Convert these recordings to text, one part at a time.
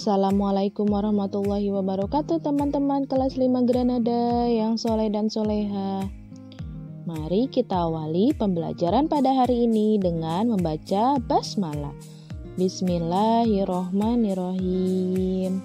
Assalamualaikum warahmatullahi wabarakatuh teman-teman kelas 5 Granada yang soleh dan soleha. Mari kita awali pembelajaran pada hari ini dengan membaca basmalah. Bismillahirrohmanirrohim.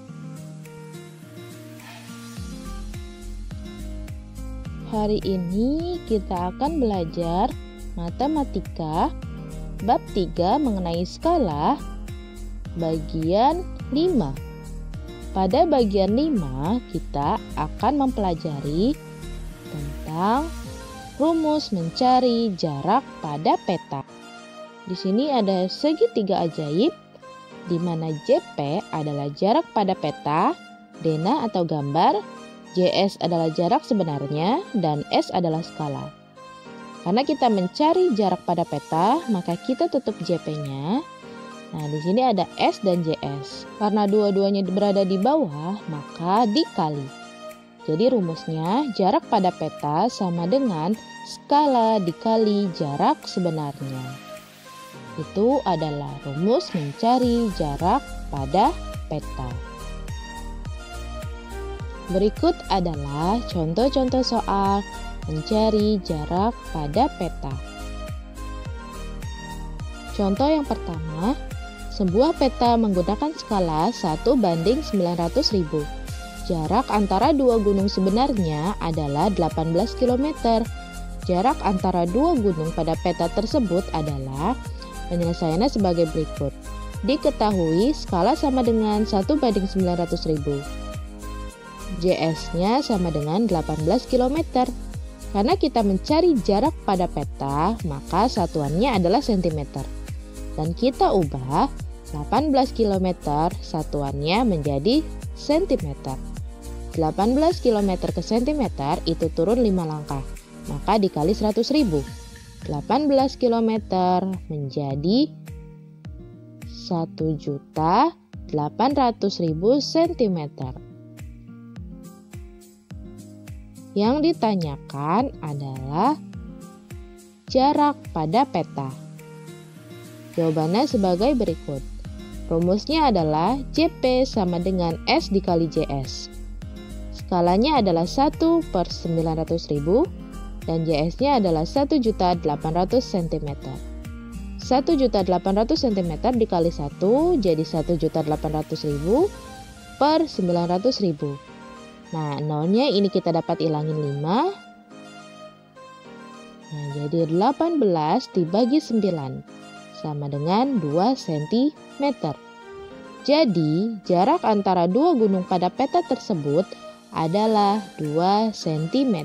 Hari ini kita akan belajar matematika bab 3 mengenai skala bagian 5. Pada bagian 5 kita akan mempelajari tentang rumus mencari jarak pada peta. Di sini ada segitiga ajaib di mana JP adalah jarak pada peta, dena atau gambar, JS adalah jarak sebenarnya, dan S adalah skala. Karena kita mencari jarak pada peta, maka kita tutup JP-nya. Nah, di sini ada S dan JS. Karena dua-duanya berada di bawah, maka dikali. Jadi rumusnya jarak pada peta sama dengan skala dikali jarak sebenarnya. Itu adalah rumus mencari jarak pada peta. Berikut adalah contoh-contoh soal mencari jarak pada peta. Contoh yang pertama, sebuah peta menggunakan skala 1:900.000. Jarak antara dua gunung sebenarnya adalah 18 km. Jarak antara dua gunung pada peta tersebut adalah, penyelesaiannya sebagai berikut. Diketahui skala sama dengan 1:900.000. JS-nya sama dengan 18 km. Karena kita mencari jarak pada peta, maka satuannya adalah cm. Dan kita ubah 18 km satuannya menjadi cm. 18 km ke cm itu turun 5 langkah, maka dikali 100.000. 18 km menjadi 1.800.000 cm. Yang ditanyakan adalah jarak pada peta. Jawabannya sebagai berikut. Rumusnya adalah JP sama dengan S dikali JS. Skalanya adalah 1/900.000 dan JS-nya adalah 1.800 cm. 1.800 cm dikali 1 jadi 1.800.000 per 900.000. Nah, nolnya ini kita dapat ilangin 5. Nah, jadi 18 dibagi 9. Sama dengan 2 cm. Jadi, jarak antara dua gunung pada peta tersebut adalah 2 cm.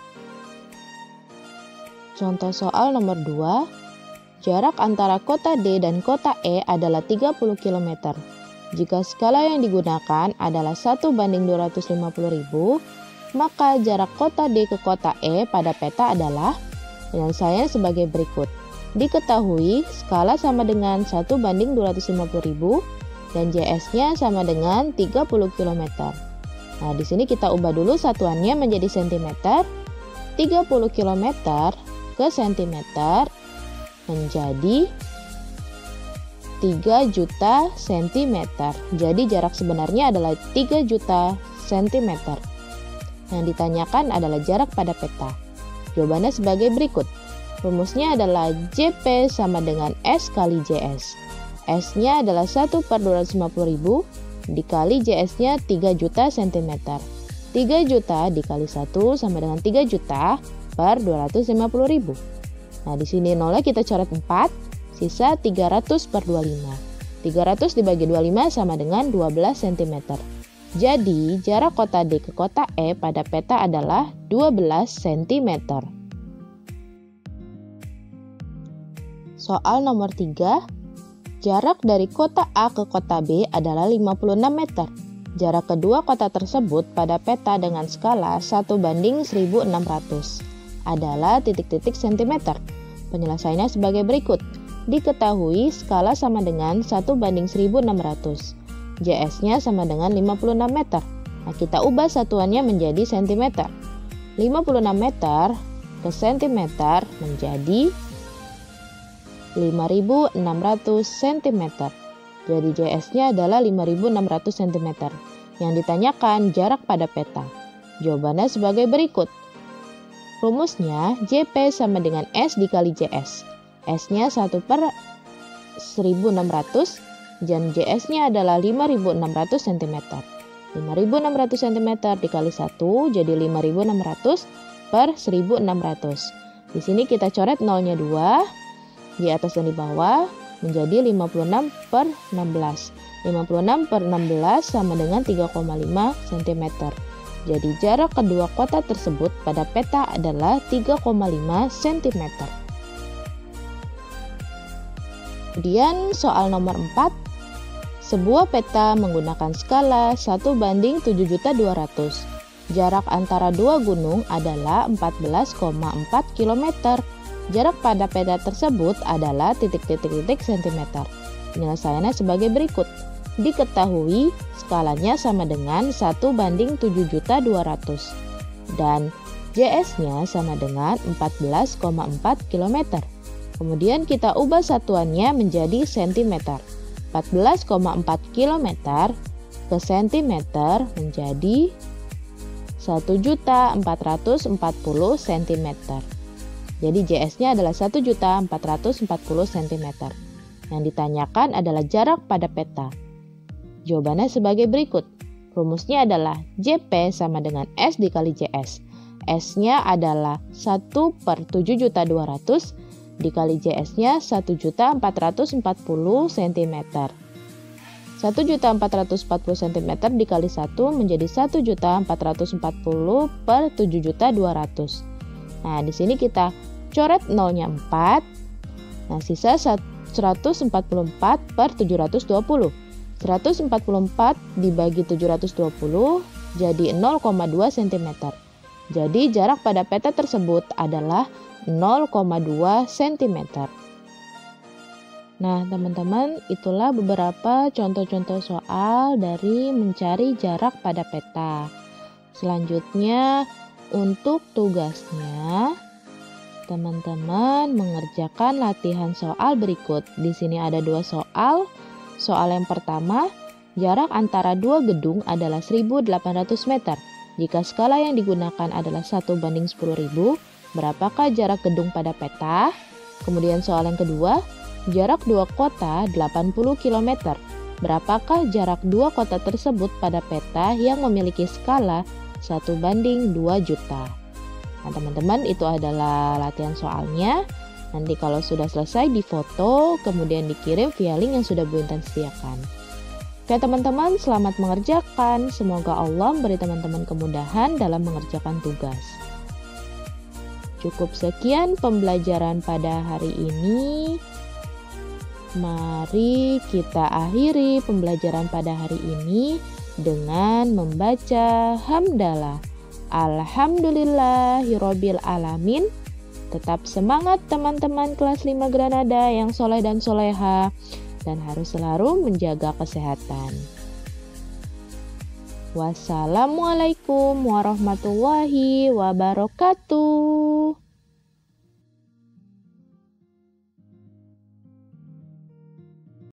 Contoh soal nomor 2. Jarak antara kota D dan kota E adalah 30 km. Jika skala yang digunakan adalah 1:250.000, maka jarak kota D ke kota E pada peta adalah, penyelesaian sebagai berikut. Diketahui skala sama dengan 1:250.000 dan JS-nya sama dengan 30 km. Nah, di sini kita ubah dulu satuannya menjadi cm. 30 km ke cm menjadi 3 juta cm. Jadi jarak sebenarnya adalah 3 juta cm. Yang ditanyakan adalah jarak pada peta. Jawabannya sebagai berikut. Rumusnya adalah JP sama dengan S kali JS. S-nya adalah 1/250.000 dikali JS-nya 3 juta cm. 3 juta dikali 1 sama dengan 3 juta per 250.000. Nah, di sini nolnya kita coret 4, sisa 300/25. 300 dibagi 25 sama dengan 12 cm. Jadi, jarak kota D ke kota E pada peta adalah 12 cm. Soal nomor 3. Jarak dari kota A ke kota B adalah 56 meter. Jarak kedua kota tersebut pada peta dengan skala 1:1600 adalah titik-titik cm. Penyelesaiannya sebagai berikut. Diketahui skala sama dengan 1:1600. JS-nya sama dengan 56 meter. Nah, kita ubah satuannya menjadi cm. 56 meter ke cm menjadi 5.600 cm. Jadi JS-nya adalah 5.600 cm. Yang ditanyakan jarak pada peta. Jawabannya sebagai berikut. Rumusnya JP sama dengan S dikali JS. S-nya 1/1600 dan JS-nya adalah 5.600 cm. 5.600 cm dikali 1 jadi 5.600/1.600. Di sini kita coret nolnya 2 di atas dan di bawah menjadi 56/16. 56/16 sama dengan 3,5 cm. Jadi jarak kedua kota tersebut pada peta adalah 3,5 cm. Kemudian soal nomor 4. Sebuah peta menggunakan skala 1:7.200. Jarak antara dua gunung adalah 14,4 km. Jarak pada peta tersebut adalah titik-titik-titik cm. Penyelesaiannya sebagai berikut. Diketahui skalanya sama dengan 1:7.200 dan JS-nya sama dengan 14,4 km. Kemudian kita ubah satuannya menjadi cm. 14,4 km ke cm menjadi 1.440 cm. Jadi JS-nya adalah 1.440 cm. Yang ditanyakan /adalah jarak pada peta. Jawabannya sebagai berikut. Rumusnya adalah JP sama dengan S dikali JS. S-nya adalah 1/7.200 dikali JS-nya 1.440 cm. 1.440 cm dikali 1 menjadi 1.440/7.200. Nah, di sini kita coret nolnya 4. Nah, sisa 144/720. 144 dibagi 720 jadi 0,2 cm. Jadi jarak pada peta tersebut adalah 0,2 cm. Nah, teman-teman, itulah beberapa contoh-contoh soal dari mencari jarak pada peta. Selanjutnya, untuk tugasnya, teman-teman mengerjakan latihan soal berikut. Di sini ada 2 soal. Soal yang pertama, jarak antara dua gedung adalah 1.800 meter. Jika skala yang digunakan adalah 1:10.000, berapakah jarak gedung pada peta? Kemudian soal yang kedua, jarak dua kota 80 km. Berapakah jarak dua kota tersebut pada peta yang memiliki skala 1:2 juta? Nah, teman-teman, itu adalah latihan soalnya. Nanti kalau sudah selesai difoto, kemudian dikirim via link yang sudah Bu Intan sediakan. Oke teman-teman, selamat mengerjakan. Semoga Allah memberi teman-teman kemudahan dalam mengerjakan tugas. Cukup sekian pembelajaran pada hari ini. Mari kita akhiri pembelajaran pada hari ini dengan membaca hamdalah. Alhamdulillahirabbil alamin. Tetap semangat teman-teman kelas 5 Granada yang soleh dan soleha dan harus selalu menjaga kesehatan. Wassalamualaikum warahmatullahi wabarakatuh.